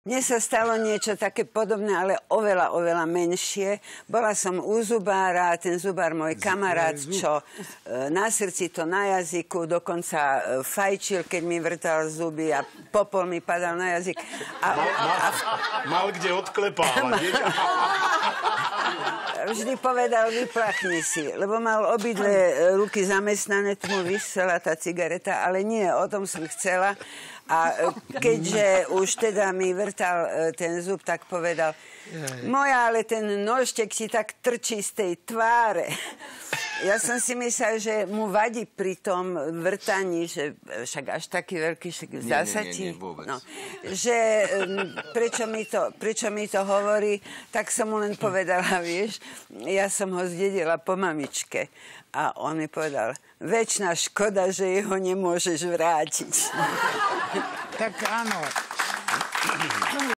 Mne sa stalo niečo také podobné, ale oveľa, oveľa menšie. Bola som u zubára, ten zubár môj kamarát, čo na srdci to na jazyku, dokonca fajčil, keď mi vrtal zuby a popol mi padal na jazyk. Mal kde odklepávať. Vždy povedal, vyplachni si, lebo mal obidve ruky zamestnané, tomu vysela tá cigareta, ale nie, o tom som chcela. A keďže už teda mi vrtal ten zub, tak povedal, moja, ale ten nožtek si tak trčí z tej tváre. Ja som si myslel, že mu vadí pri tom vrtaní, že však až taký veľký, však Nie, vôbec. No, že prečo mi to hovorí, tak som mu len povedala, vieš, ja som ho zdedila po mamičke. A on mi povedal, večná škoda, že jeho nemôžeš vrátiť. Tak áno.